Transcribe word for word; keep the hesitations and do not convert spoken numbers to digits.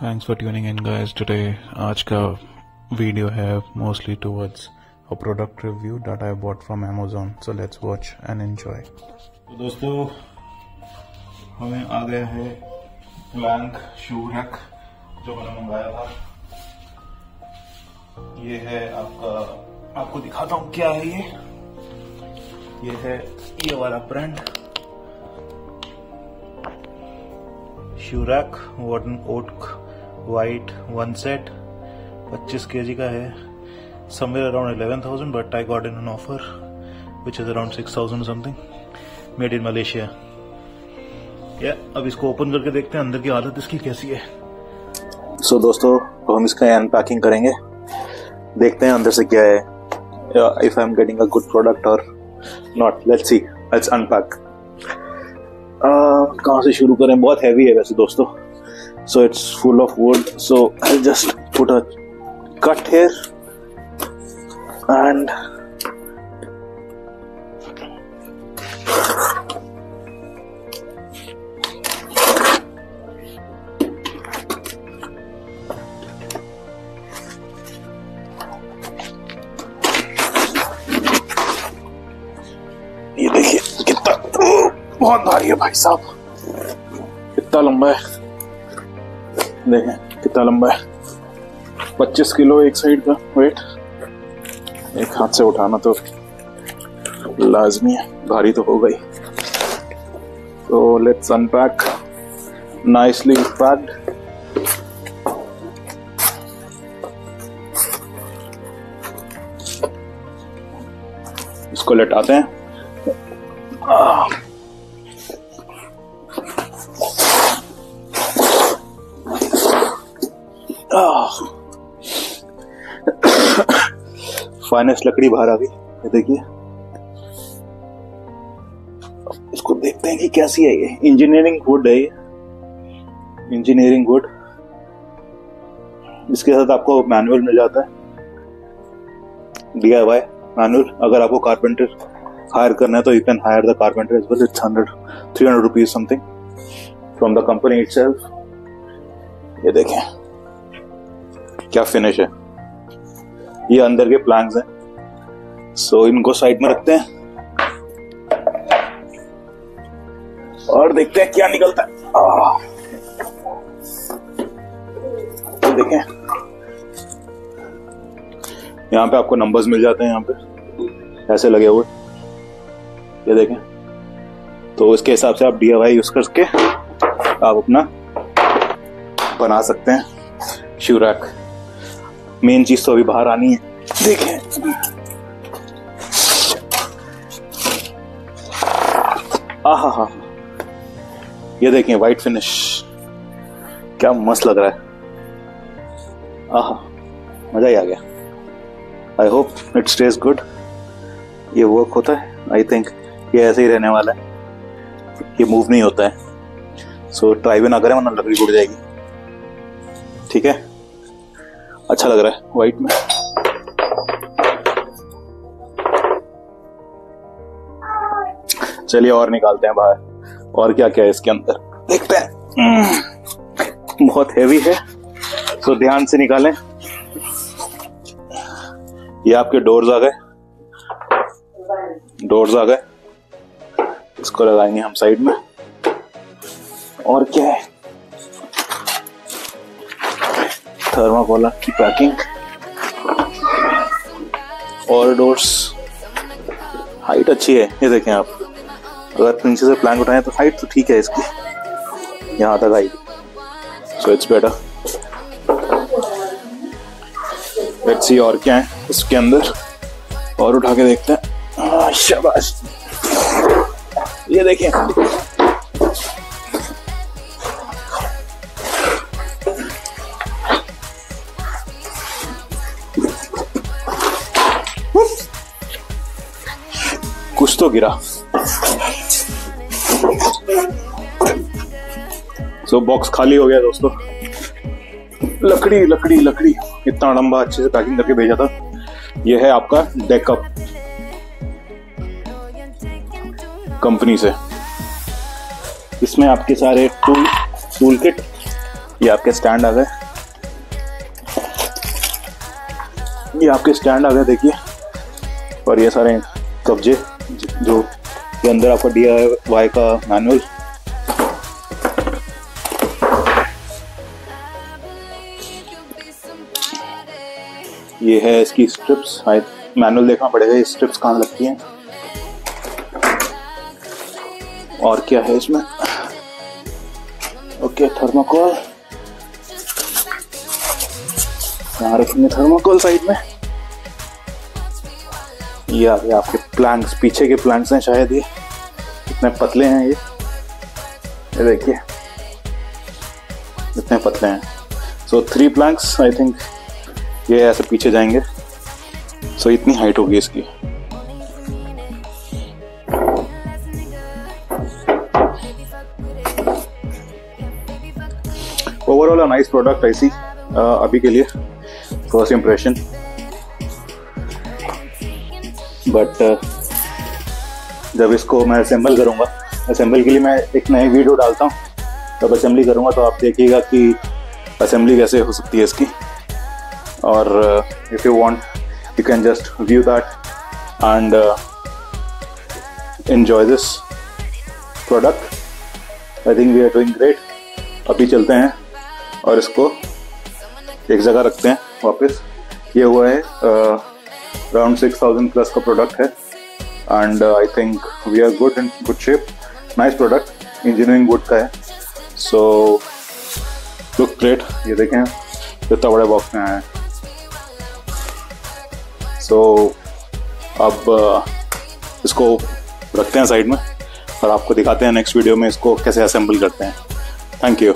Thanks for tuning in guys today. आज का video है mostly towards a product review that I bought from Amazon, so let's watch and enjoy. तो दोस्तों हमें आ गया है प्लैंक शू रैक जो मैंने मंगाया था। ये है आपका, आपको दिखाता हूँ क्या है ये ये है ये वाला brand shoe rack Warden oak white one set पच्चीस केजी का है। Somewhere around eleven thousand but I got in an offer which is around six thousand something, made in Malaysia. या अब इसको ओपन करके देखते हैं अंदर की हालत इसकी कैसी है। सो so, दोस्तों तो हम इसका अनपैकिंग करेंगे, देखते हैं अंदर से क्या है, if I am getting a good product और not. Let's see, let's unpack. कहाँ से शुरू करें? बहुत हैवी है वैसे दोस्तों, so it's full of wood, so I just put a cut here and ये देखिए कितना बहुत भारी है भाई साहब, कितना लंबा है, देखें कितना लंबा है, पच्चीस किलो एक साइड का वेट। एक हाथ से उठाना तो लाजमी है, भारी तो हो गई। तो लेट्स अनपैक, नाइसली पैक्ड। इसको लेटाते हैं। फाइनेस्ट लकड़ी बाहर आ गई, ये देखिए। इसको देखते हैं कि कैसी है। ये इंजीनियरिंग वुड है, ये इंजीनियरिंग वुड। इसके साथ आपको मैनुअल मिल जाता है, डी आई वाई मैनुअल। अगर आपको कारपेंटर हायर करना है तो you can hire the carpenter as well. It's hundred three hundred rupees something from the company itself. ये देखें क्या फिनिश है। ये अंदर के प्लैंक्स हैं, सो so, इनको साइड में रखते हैं और देखते हैं क्या निकलता है। तो देखें यहाँ पे आपको नंबर्स मिल जाते हैं, यहाँ पे ऐसे लगे हुए, ये देखें। तो इसके हिसाब से आप डी आई वाई यूज करके आप अपना बना सकते हैं शू रैक। मेन चीज तो अभी बाहर आनी है, देखें। आहा हा, ये देखें वाइट फिनिश, क्या मस्त लग रहा है। आहा, मजा ही आ गया। I hope it stays good. ये वर्क होता है, आई थिंक ये ऐसे ही रहने वाला है, ये मूव नहीं होता है। सो ट्राई भी ना करें वरना लकड़ी टूट जाएगी। ठीक है, अच्छा लग रहा है वाइट में। चलिए और निकालते हैं बाहर, और क्या क्या है इसके अंदर देखते हैं। बहुत हैवी है, तो ध्यान से निकालें। ये आपके डोर्स आ गए, डोर्स आ गए। इसको लगाएंगे हम साइड में। और क्या है, थर्माकोल की पैकिंग और डोर्स। हाइट अच्छी है, ये देखें आप। अगर नीचे से प्लैंक उठाएं तो हाइट तो ठीक है इसकी, यहाँ तक height, so it's better. Let's see और क्या है इसके अंदर, और उठा के देखते हैं। शाबाश, ये देखिए कुछ तो गिरा। सो so, बॉक्स खाली हो गया दोस्तों। लकड़ी लकड़ी लकड़ी, इतना लंबा अच्छे से पैकिंग करके भेजा था। ये है आपका डेकअप कंपनी से। इसमें आपके सारे टूल टूल किट ये आपके स्टैंड आ गए, ये आपके स्टैंड आ गए देखिए। और ये सारे कब्जे जो ये अंदर आपका डी आई वाई का मैनुअल, ये है इसकी स्ट्रिप्स। मैनुअल देखना पड़ेगा ये स्ट्रिप्स कहाँ लगती हैं। और क्या है इसमें, ओके थर्माकोल, यहाँ रखेंगे थर्माकोल साइड में। ये आ गया आपके प्लैंक्स, पीछे के प्लैंक्स हैं शायद, ये इतने पतले हैं, ये ये देखिए इतने पतले हैं। So three planks I think ये ऐसे पीछे जाएंगे। सो so, इतनी हाइट होगी इसकी। ओवरऑल अ नाइस प्रोडक्ट ऐसी अभी के लिए फर्स्ट इम्प्रेशन। बट जब इसको मैं असेंबल करूंगा, असेंबल के लिए मैं एक नई वीडियो डालता हूँ, तब असेंबली करूंगा तो आप देखिएगा कि असेंबली कैसे हो सकती है इसकी। और if you want you can just view that and uh, enjoy this product. I think we are doing great. अभी चलते हैं और इसको एक जगह रखते हैं वापस। ये हुआ है अराउंड सिक्स थाउजेंड प्लस का प्रोडक्ट है and I think we are good in good shape. Nice product, engineering wood का है। So look great. ये देखें इतना बड़े बॉक्स में आया है। तो अब इसको रखते हैं साइड में और आपको दिखाते हैं नेक्स्ट वीडियो में इसको कैसे असेंबल करते हैं। Thank you.